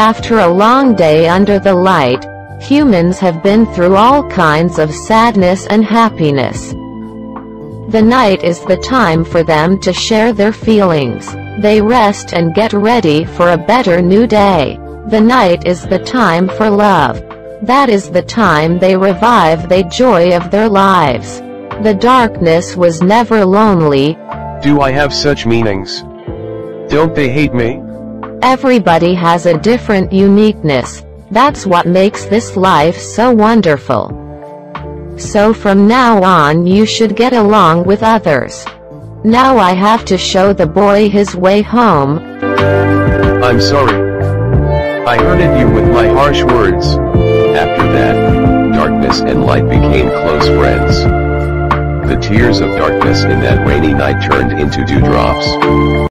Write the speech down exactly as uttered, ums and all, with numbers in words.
After a long day under the light, humans have been through all kinds of sadness and happiness. The night is the time for them to share their feelings. They rest and get ready for a better new day. The night is the time for love. That is the time they revive the joy of their lives. The darkness was never lonely. Do I have such meanings? Don't they hate me? Everybody has a different uniqueness. That's what makes this life so wonderful. So from now on you should get along with others. Now I have to show the boy his way home. I'm sorry. I hurted you with my harsh words. After that, darkness and light became close friends. The tears of darkness in that rainy night turned into dewdrops.